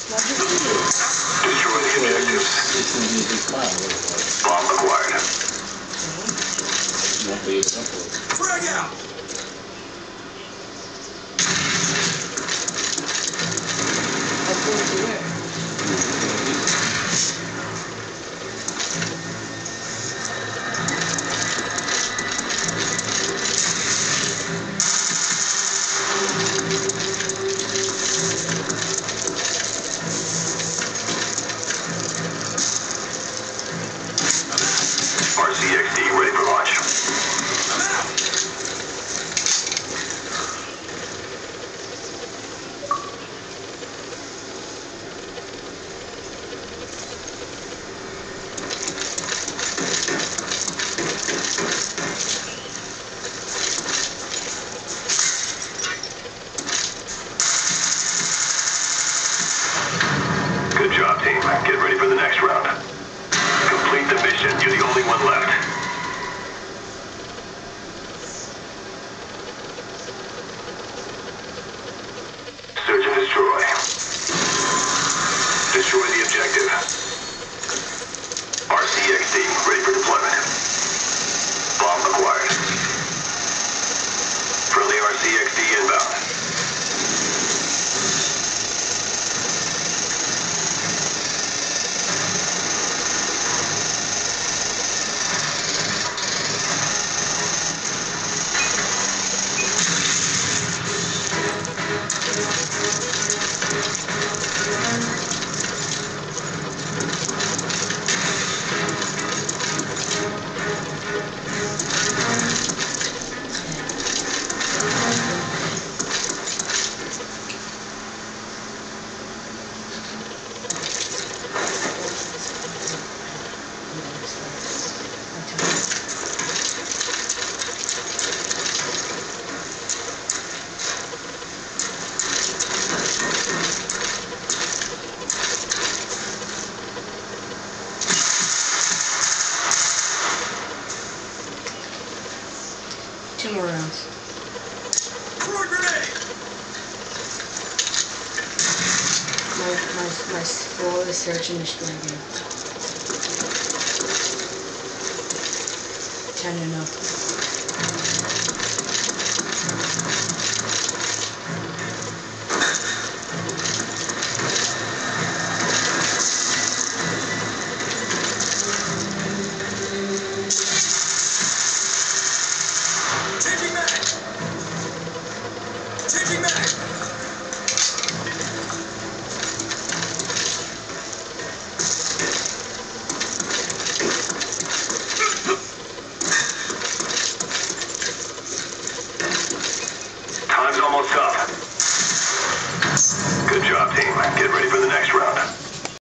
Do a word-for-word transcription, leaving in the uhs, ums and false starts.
Destroy the objectives. Bomb acquired. Frag out! R C X D ready for launch. I'm out! Good job, team. Get ready for the next round. Complete the mission. You're the only one left. Search and destroy. Destroy the objective. R C X D ready for deployment. Bomb acquired. Friendly R C X D inbound. Two more rounds. Throw a grenade! My, my, my flawless search and destroy game. Ten and up. Changing mag! Changing mag! Time's almost up.